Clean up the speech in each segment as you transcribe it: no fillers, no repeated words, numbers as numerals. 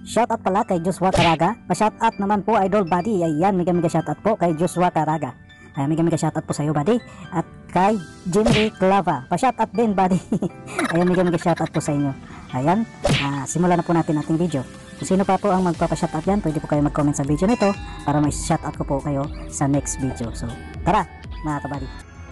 Shoutout pala kay Joshua Caraga. Pa-shoutout naman po Idol Buddy. Ayan, mega shoutout po kay Joshua Caraga. Ayan, mega shoutout po sa iyo Buddy. At kay Jimmy Clava. Pa-shoutout din Buddy. Ayan, mega shoutout po sa inyo. Ayan, simulan na po natin ating video. Kung sino pa po ang magpapa-shoutout yan, pwede po kayo mag-comment sa video nito para may shoutout ko po kayo sa next video. So, tara mga kabady.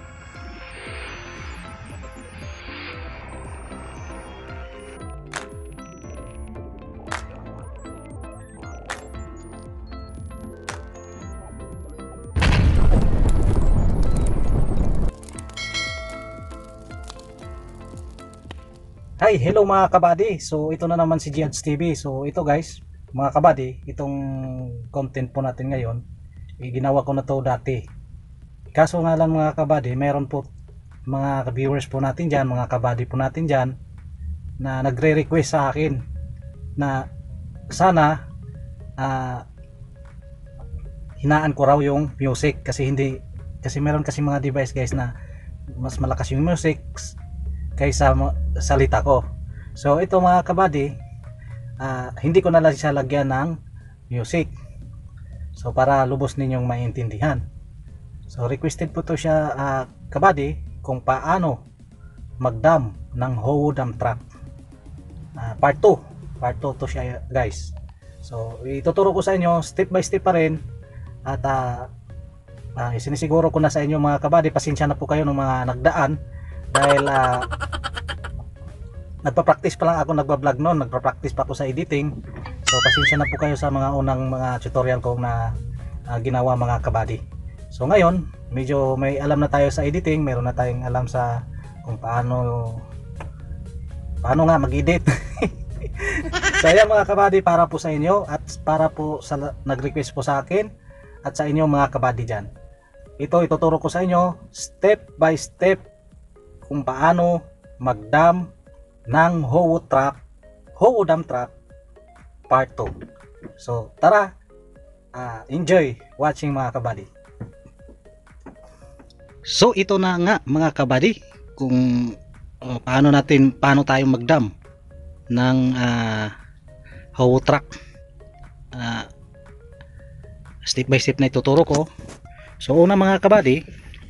Hi, hello mga kabady. So ito na naman si Giads TV. So ito guys, mga kabady, itong content po natin ngayon, ginawa ko na to dati. Kaso nga lang mga kabady, meron po mga viewers po natin dyan, mga kabady po natin dyan, na nagre-request sa akin na sana hinaan ko raw yung music kasi meron kasi mga device guys na mas malakas yung music kaysa salita ko. So ito mga kabady, hindi ko na lang siya lagyan ng music, so para lubos ninyong maintindihan. So requested po to siya kabady, kung paano magdam ng Howo Dam Track. Part 2 to siya guys. So ituturo ko sa inyo step by step pa rin. At sinisiguro ko na sa inyo mga kabady, pasensya na po kayo ng mga nagdaan dahil nagpa-practice pa lang ako, nagba-vlog noon, nagpa-practice pa ako sa editing. So pasensya na po kayo sa mga unang mga tutorial ko na ginawa mga kabady. So ngayon, medyo may alam na tayo sa editing, meron na tayong alam sa kung paano nga mag-edit. So ayan mga kabady, para po sa inyo at para po sa nag-request po sa akin at sa inyo mga kabady dyan. Ito ituturo ko sa inyo step by step kung paano magdam ng Howo Dam Track part 2. So tara, enjoy watching mga kabady. So ito na nga mga kabady, kung paano tayo magdam ng Howo Track. Step by step na ituturo ko. So una mga kabady,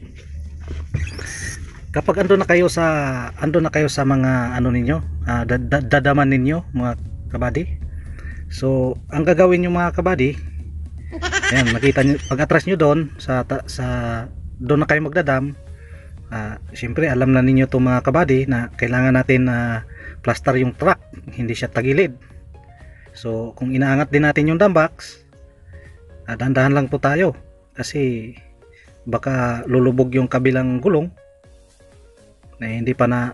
kapag andun na kayo sa mga ano ninyo, dadaman ninyo mga kabady. So ang gagawin nyo mga kabady, ayan, makita nyo, pag atras nyo doon doon na kayo magdadam. Siyempre alam na ninyo to mga kabady na kailangan natin plaster yung track, hindi siya tagilid. So kung inaangat din natin yung dam box, dahan-dahan lang po tayo kasi baka lulubog yung kabilang gulong na hindi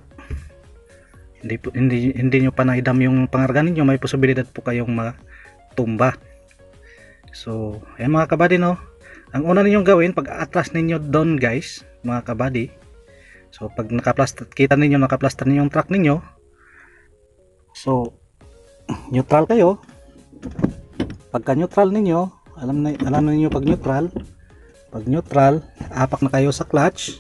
nyo pa naidam yung pangarga ninyo, may posibilidad po kayong matumba. So ayan mga kabady, no, ang una ninyong gawin pag atras ninyo doon guys mga kabady, so pag kita ninyo nakaplaster ninyo yung track ninyo, so neutral kayo. Pagka neutral ninyo, alam ninyo pag neutral, apak na kayo sa clutch,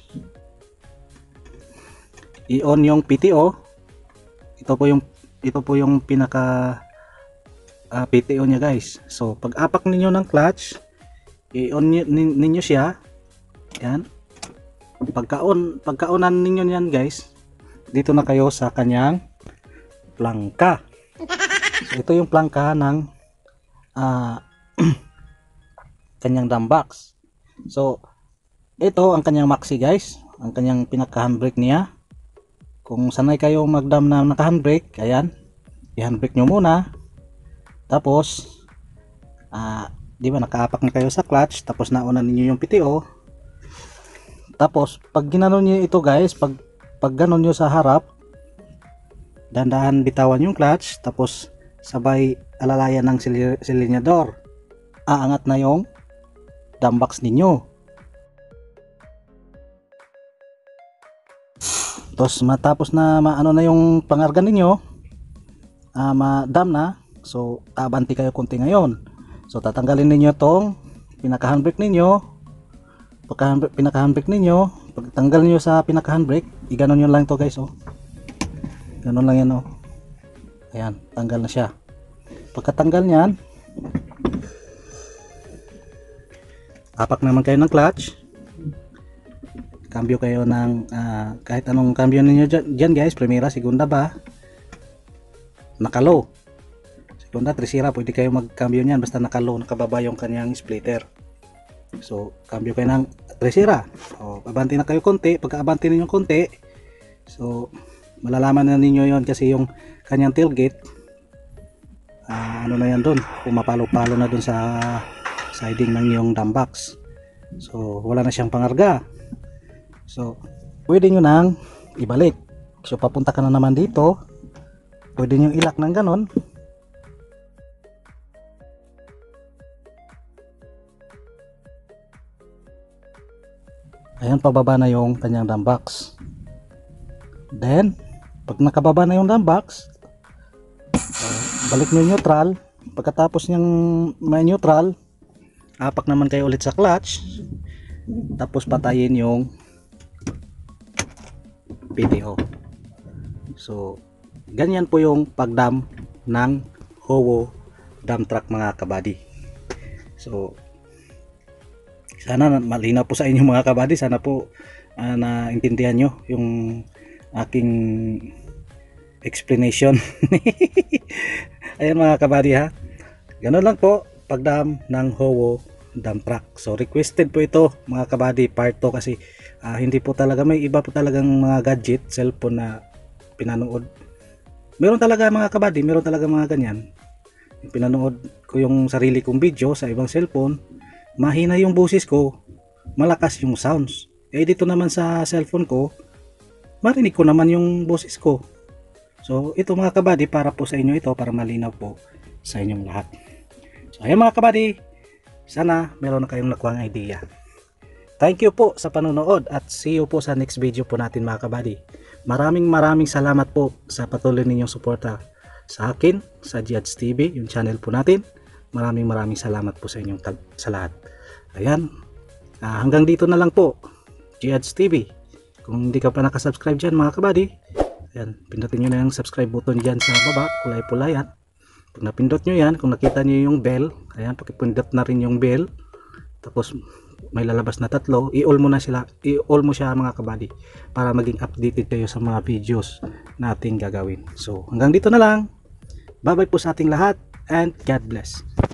i-on yung PTO. Ito po yung pinaka PTO nya guys. So pag apak ninyo ng clutch, i-on ninyo siya. Yan. Pagka-onan ninyo yan guys, dito na kayo sa kanyang plangka. So ito yung plangka ng kanyang dam box. So ito ang kanyang maxi guys, ang kanyang pinaka handbrake niya. Kung sanay kayo magdam na naka handbrake, ayan, i-handbrake nyo muna. Tapos di ba nakaapak na kayo sa clutch, tapos nauna ninyo yung PTO. Tapos pag ginanon nyo ito guys, pag ganon nyo sa harap, dahan-dahan bitawan yung clutch, tapos sabay alalayan ng silinyador. Aangat na yung dam box ninyo. Tapos matapos na maano na yung pangarga ninyo, madam na, so abanti kayo konti ngayon. So tatanggalin ninyo tong pinaka-handbrake ninyo. Pagka pinaka-handbrake ninyo, pag tanggal niyo sa pinaka-handbrake, iganon nyo lang to guys, oh. Ganon lang yan, oh. Ayan, tanggal na siya. pagkatanggal niyan, apak naman kayo ng clutch, cambio kayo ng kahit anong cambio ninyo dyan guys, primera, segunda ba, nakalo, segunda, tercera, pwede kayo mag-cambio niyan basta nakalo, nakababa yung kanyang splitter. So cambio kayo ng tercera, so abanti na kayo konti. Pagka abanti ninyo konti, so malalaman na ninyo yon kasi yung kanyang tailgate, ano na yan doon, pumapalo-palo na doon sa siding ng yung dam box. So wala na siyang pangarga, so pwede nyo nang ibalik. So papunta ka na naman dito, pwede nyo ilak ng ganon. Ayan, pababa na yung kanyang dam box. Then pag nakababa na yung dam box, balik nyo neutral. Pagkatapos niyang may neutral, apak naman kayo ulit sa clutch, tapos patayin yung PTO. So ganyan po yung pagdam ng Howo dump truck mga kabady. So sana malinaw po sa inyo mga kabady, sana po naintindihan nyo yung aking explanation. Ayan mga kabady ha, ganun lang po pagdam ng Howo dump truck. So requested po ito mga kabady, part 2 kasi hindi po talaga, may iba po talagang mga gadget, cellphone na pinanood. Meron talaga mga kabady, meron talaga mga ganyan. Pinanood ko yung sarili kong video sa ibang cellphone, mahina yung boses ko, malakas yung sounds. Eh dito naman sa cellphone ko, marinig ko naman yung boses ko. So ito mga kabady, para po sa inyo ito, para malinaw po sa inyong lahat. So ayan mga kabady, sana meron na kayong nakuhang idea. Thank you po sa panonood at see you po sa next video po natin mga kabady. Maraming salamat po sa patuloy ninyong suporta sa akin, sa Giads TV, yung channel po natin. Maraming salamat po sa inyong sa lahat. Ayan, hanggang dito na lang po, Giads TV. Kung hindi ka pa nakasubscribe dyan mga kabady, ayan, pindutin nyo na yung subscribe button dyan sa baba, kulay pula yan. Pag napindot nyo yan, kung nakita nyo yung bell, ayan, pakipindot na rin yung bell. Tapos may lalabas na tatlo, i-all mo na sila, i-all mo siya mga kabady, para maging updated kayo sa mga videos nating gagawin. So hanggang dito na lang, bye bye po sa ating lahat and God bless.